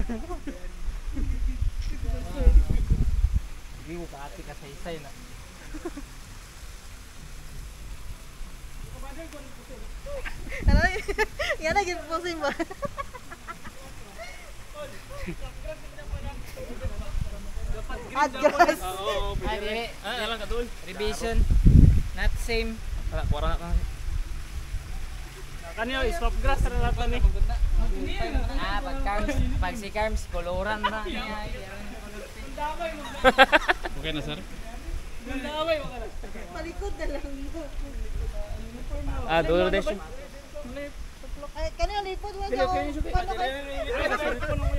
Hindi mo kaati ka sa isay na. Ano? Yan na gipusin ba? Add grass. Ay, di. Alang ka dul. Revision. Not same. Wala, kuwara na ka. Kanyo, swap grass na natin ni. Pag si Carms, koloran na. Okay na, sir? Palikod na lang. Dulo desyo. Ay, kanina lipod wala. Paano ka?